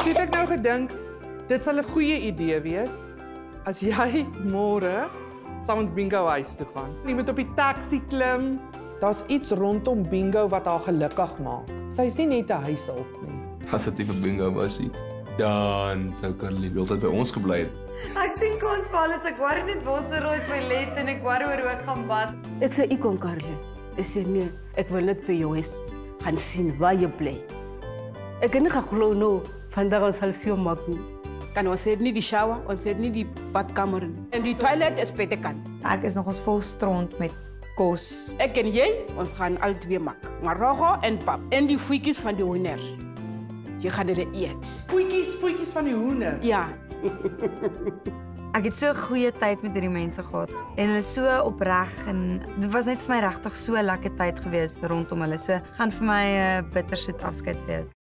toe het ek nou gedink, dit sal 'n goeie idee wees as jy môre saam met Bingo huis toe gaan. Jy moet op die taxi klim. Daar's iets rondom Bingo wat haar gelukkig maak. Sy's nie net 'n huishulp nie. As dit nie vir Bingo was nie, dan sou Caroline heeltyd by ons gebly het. Ek sien kans vir alles, ek worry net waar se rooi toilet en ek worry oor hoe ek gaan bad. Ek sê ek kom Caroline. Ek sê nee, ek wil net by jou huis gaan sien waar jy bly. Ek kan nie glo nou vandag ons sal sien maak nie. Kan ons het nie die shower, ons het nie die badkamer nie. En die toilet is buitekant. Ek is nog ons vol stront met kos. Ek en jy, ons gaan al twee maak. Marokko en pap. En die voetjies van die hoender. Jy gaan dit eet. Voetjies van die hoender. Ja. Ek het so 'n goeie tyd met hierdie mense gehad en hulle is so opreg en dit was net vir my regtig so 'n lekker tyd gewees rondom hulle. So gaan vir my 'n bittersoet afskeid wees.